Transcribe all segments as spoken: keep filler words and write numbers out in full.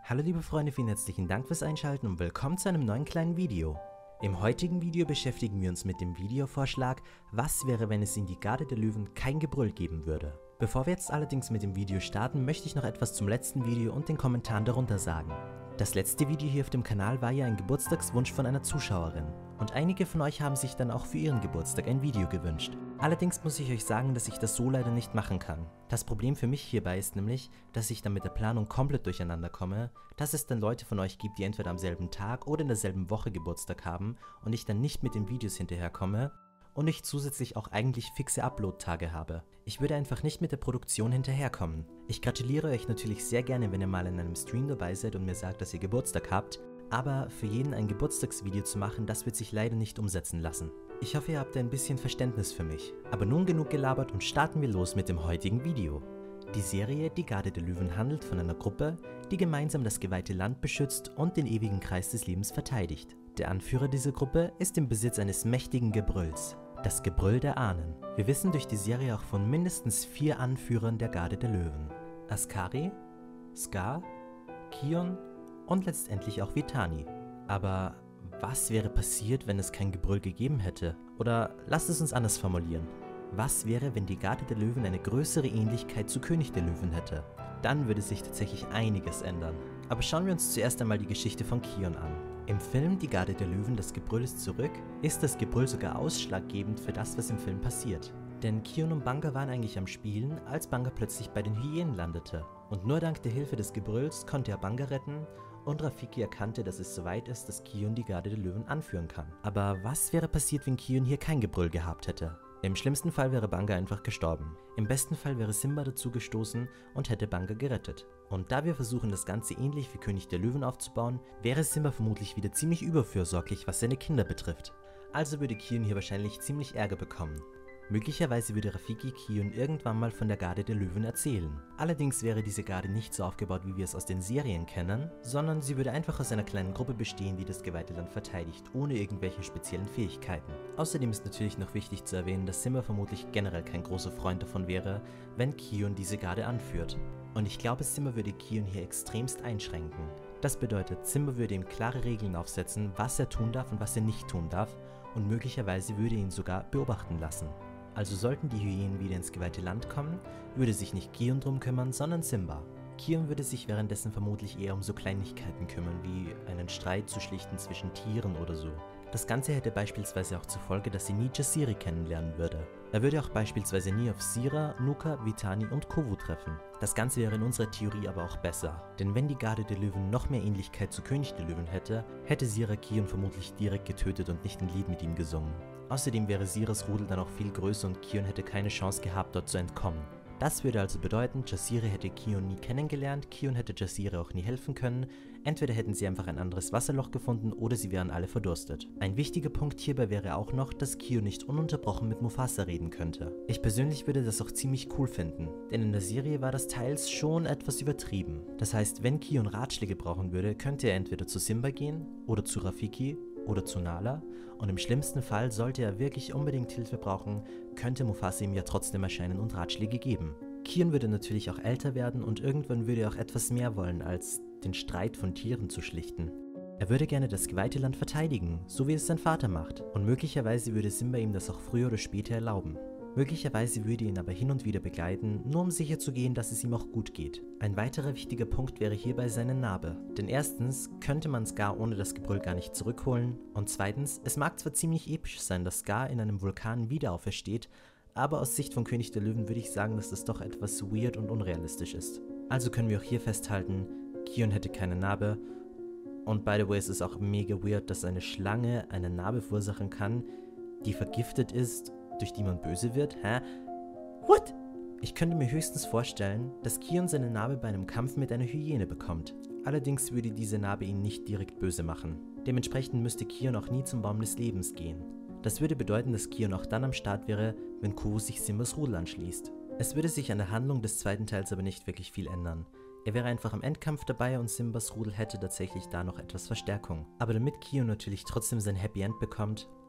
Hallo liebe Freunde, vielen herzlichen Dank fürs Einschalten und willkommen zu einem neuen kleinen Video. Im heutigen Video beschäftigen wir uns mit dem Videovorschlag, was wäre, wenn es in die Garde der Löwen kein Gebrüll geben würde. Bevor wir jetzt allerdings mit dem Video starten, möchte ich noch etwas zum letzten Video und den Kommentaren darunter sagen. Das letzte Video hier auf dem Kanal war ja ein Geburtstagswunsch von einer Zuschauerin. Und einige von euch haben sich dann auch für ihren Geburtstag ein Video gewünscht. Allerdings muss ich euch sagen, dass ich das so leider nicht machen kann. Das Problem für mich hierbei ist nämlich, dass ich dann mit der Planung komplett durcheinander komme, dass es dann Leute von euch gibt, die entweder am selben Tag oder in derselben Woche Geburtstag haben und ich dann nicht mit den Videos hinterherkomme und ich zusätzlich auch eigentlich fixe Upload-Tage habe. Ich würde einfach nicht mit der Produktion hinterherkommen. Ich gratuliere euch natürlich sehr gerne, wenn ihr mal in einem Stream dabei seid und mir sagt, dass ihr Geburtstag habt, aber für jeden ein Geburtstagsvideo zu machen, das wird sich leider nicht umsetzen lassen. Ich hoffe, ihr habt ein bisschen Verständnis für mich. Aber nun genug gelabert und starten wir los mit dem heutigen Video. Die Serie Die Garde der Löwen handelt von einer Gruppe, die gemeinsam das geweihte Land beschützt und den ewigen Kreis des Lebens verteidigt. Der Anführer dieser Gruppe ist im Besitz eines mächtigen Gebrülls. Das Gebrüll der Ahnen. Wir wissen durch die Serie auch von mindestens vier Anführern der Garde der Löwen. Askari, Scar, Kion und letztendlich auch Vitani. Aber was wäre passiert, wenn es kein Gebrüll gegeben hätte? Oder lasst es uns anders formulieren. Was wäre, wenn die Garde der Löwen eine größere Ähnlichkeit zu König der Löwen hätte? Dann würde sich tatsächlich einiges ändern. Aber schauen wir uns zuerst einmal die Geschichte von Kion an. Im Film Die Garde der Löwen, das Gebrüll ist zurück, ist das Gebrüll sogar ausschlaggebend für das, was im Film passiert. Denn Kion und Banga waren eigentlich am Spielen, als Banga plötzlich bei den Hyänen landete. Und nur dank der Hilfe des Gebrülls konnte er Banga retten und Rafiki erkannte, dass es soweit ist, dass Kion die Garde der Löwen anführen kann. Aber was wäre passiert, wenn Kion hier kein Gebrüll gehabt hätte? Im schlimmsten Fall wäre Banga einfach gestorben. Im besten Fall wäre Simba dazu gestoßen und hätte Banga gerettet. Und da wir versuchen, das Ganze ähnlich wie König der Löwen aufzubauen, wäre Simba vermutlich wieder ziemlich überfürsorglich, was seine Kinder betrifft. Also würde Kion hier wahrscheinlich ziemlich Ärger bekommen. Möglicherweise würde Rafiki Kion irgendwann mal von der Garde der Löwen erzählen. Allerdings wäre diese Garde nicht so aufgebaut, wie wir es aus den Serien kennen, sondern sie würde einfach aus einer kleinen Gruppe bestehen, die das geweihte Land verteidigt, ohne irgendwelche speziellen Fähigkeiten. Außerdem ist natürlich noch wichtig zu erwähnen, dass Simba vermutlich generell kein großer Freund davon wäre, wenn Kion diese Garde anführt. Und ich glaube, Simba würde Kion hier extremst einschränken. Das bedeutet, Simba würde ihm klare Regeln aufsetzen, was er tun darf und was er nicht tun darf, und möglicherweise würde er ihn sogar beobachten lassen. Also sollten die Hyänen wieder ins geweihte Land kommen, würde sich nicht Kion drum kümmern, sondern Simba. Kion würde sich währenddessen vermutlich eher um so Kleinigkeiten kümmern, wie einen Streit zu schlichten zwischen Tieren oder so. Das Ganze hätte beispielsweise auch zur Folge, dass sie nie Jasiri kennenlernen würde. Er würde auch beispielsweise nie auf Sira, Nuka, Vitani und Kovu treffen. Das Ganze wäre in unserer Theorie aber auch besser, denn wenn die Garde der Löwen noch mehr Ähnlichkeit zu König der Löwen hätte, hätte Sira Kion vermutlich direkt getötet und nicht ein Lied mit ihm gesungen. Außerdem wäre Siras Rudel dann auch viel größer und Kion hätte keine Chance gehabt, dort zu entkommen. Das würde also bedeuten, Jasiri hätte Kion nie kennengelernt, Kion hätte Jasiri auch nie helfen können, entweder hätten sie einfach ein anderes Wasserloch gefunden oder sie wären alle verdurstet. Ein wichtiger Punkt hierbei wäre auch noch, dass Kion nicht ununterbrochen mit Mufasa reden könnte. Ich persönlich würde das auch ziemlich cool finden, denn in der Serie war das teils schon etwas übertrieben. Das heißt, wenn Kion Ratschläge brauchen würde, könnte er entweder zu Simba gehen oder zu Rafiki oder zu Nala, und im schlimmsten Fall, sollte er wirklich unbedingt Hilfe brauchen, könnte Mufasa ihm ja trotzdem erscheinen und Ratschläge geben. Kion würde natürlich auch älter werden und irgendwann würde er auch etwas mehr wollen, als den Streit von Tieren zu schlichten. Er würde gerne das geweihte Land verteidigen, so wie es sein Vater macht, und möglicherweise würde Simba ihm das auch früher oder später erlauben. Möglicherweise würde ihn aber hin und wieder begleiten, nur um sicherzugehen, dass es ihm auch gut geht. Ein weiterer wichtiger Punkt wäre hierbei seine Narbe. Denn erstens könnte man Scar ohne das Gebrüll gar nicht zurückholen, und zweitens, es mag zwar ziemlich episch sein, dass Scar in einem Vulkan wieder aufersteht, aber aus Sicht von König der Löwen würde ich sagen, dass das doch etwas weird und unrealistisch ist. Also können wir auch hier festhalten, Kion hätte keine Narbe, und by the way, es ist auch mega weird, dass eine Schlange eine Narbe verursachen kann, die vergiftet ist, durch die man böse wird? Hä? What? Ich könnte mir höchstens vorstellen, dass Kion seine Narbe bei einem Kampf mit einer Hyäne bekommt. Allerdings würde diese Narbe ihn nicht direkt böse machen. Dementsprechend müsste Kion auch nie zum Baum des Lebens gehen. Das würde bedeuten, dass Kion auch dann am Start wäre, wenn Kovu sich Simbas Rudel anschließt. Es würde sich an der Handlung des zweiten Teils aber nicht wirklich viel ändern. Er wäre einfach im Endkampf dabei und Simbas Rudel hätte tatsächlich da noch etwas Verstärkung. Aber damit Kion natürlich trotzdem sein Happy End bekommt,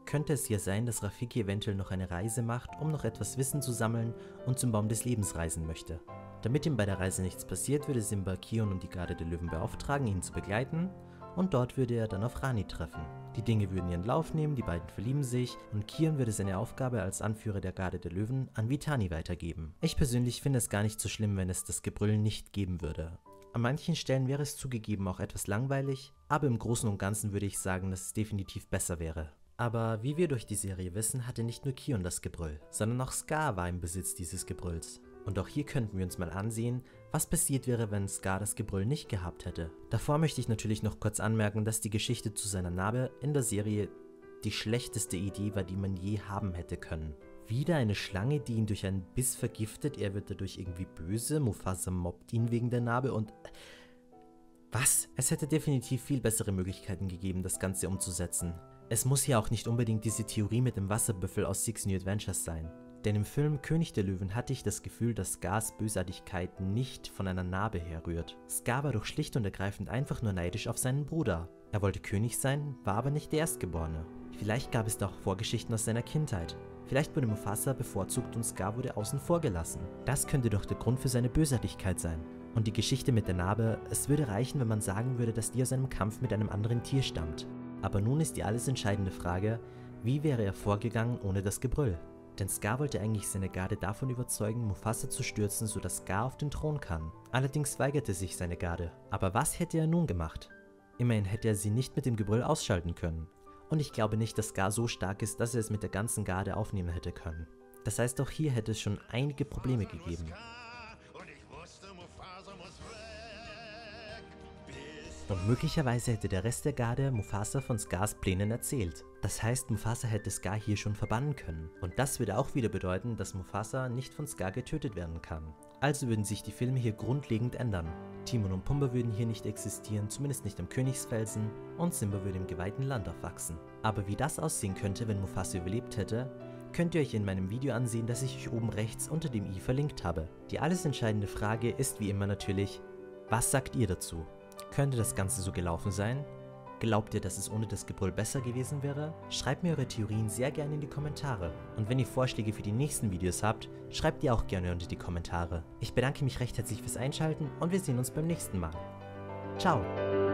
könnte es ja sein, dass Rafiki eventuell noch eine Reise macht, um noch etwas Wissen zu sammeln und zum Baum des Lebens reisen möchte. Damit ihm bei der Reise nichts passiert, würde Simba Kion und die Garde der Löwen beauftragen, ihn zu begleiten, und dort würde er dann auf Rani treffen. Die Dinge würden ihren Lauf nehmen, die beiden verlieben sich und Kion würde seine Aufgabe als Anführer der Garde der Löwen an Vitani weitergeben. Ich persönlich finde es gar nicht so schlimm, wenn es das Gebrüll nicht geben würde. An manchen Stellen wäre es zugegeben auch etwas langweilig, aber im Großen und Ganzen würde ich sagen, dass es definitiv besser wäre. Aber wie wir durch die Serie wissen, hatte nicht nur Kion das Gebrüll, sondern auch Scar war im Besitz dieses Gebrülls. Und auch hier könnten wir uns mal ansehen, was passiert wäre, wenn Scar das Gebrüll nicht gehabt hätte. Davor möchte ich natürlich noch kurz anmerken, dass die Geschichte zu seiner Narbe in der Serie die schlechteste Idee war, die man je haben hätte können. Wieder eine Schlange, die ihn durch einen Biss vergiftet, er wird dadurch irgendwie böse, Mufasa mobbt ihn wegen der Narbe und... Was? Es hätte definitiv viel bessere Möglichkeiten gegeben, das Ganze umzusetzen. Es muss ja auch nicht unbedingt diese Theorie mit dem Wasserbüffel aus Six New Adventures sein. Denn im Film König der Löwen hatte ich das Gefühl, dass Scars Bösartigkeit nicht von einer Narbe herrührt. Scar war doch schlicht und ergreifend einfach nur neidisch auf seinen Bruder. Er wollte König sein, war aber nicht der Erstgeborene. Vielleicht gab es da auch Vorgeschichten aus seiner Kindheit. Vielleicht wurde Mufasa bevorzugt und Scar wurde außen vor gelassen. Das könnte doch der Grund für seine Bösartigkeit sein. Und die Geschichte mit der Narbe, es würde reichen, wenn man sagen würde, dass die aus einem Kampf mit einem anderen Tier stammt. Aber nun ist die alles entscheidende Frage, wie wäre er vorgegangen ohne das Gebrüll? Denn Scar wollte eigentlich seine Garde davon überzeugen, Mufasa zu stürzen, sodass Scar auf den Thron kann. Allerdings weigerte sich seine Garde. Aber was hätte er nun gemacht? Immerhin hätte er sie nicht mit dem Gebrüll ausschalten können. Und ich glaube nicht, dass Scar so stark ist, dass er es mit der ganzen Garde aufnehmen hätte können. Das heißt, auch hier hätte es schon einige Probleme gegeben. Und möglicherweise hätte der Rest der Garde Mufasa von Scars Plänen erzählt. Das heißt, Mufasa hätte Scar hier schon verbannen können. Und das würde auch wieder bedeuten, dass Mufasa nicht von Scar getötet werden kann. Also würden sich die Filme hier grundlegend ändern. Timon und Pumba würden hier nicht existieren, zumindest nicht am Königsfelsen, und Simba würde im geweihten Land aufwachsen. Aber wie das aussehen könnte, wenn Mufasa überlebt hätte, könnt ihr euch in meinem Video ansehen, das ich euch oben rechts unter dem i verlinkt habe. Die alles entscheidende Frage ist wie immer natürlich, was sagt ihr dazu? Könnte das Ganze so gelaufen sein? Glaubt ihr, dass es ohne das Gebrüll besser gewesen wäre? Schreibt mir eure Theorien sehr gerne in die Kommentare. Und wenn ihr Vorschläge für die nächsten Videos habt, schreibt die auch gerne unter die Kommentare. Ich bedanke mich recht herzlich fürs Einschalten und wir sehen uns beim nächsten Mal. Ciao!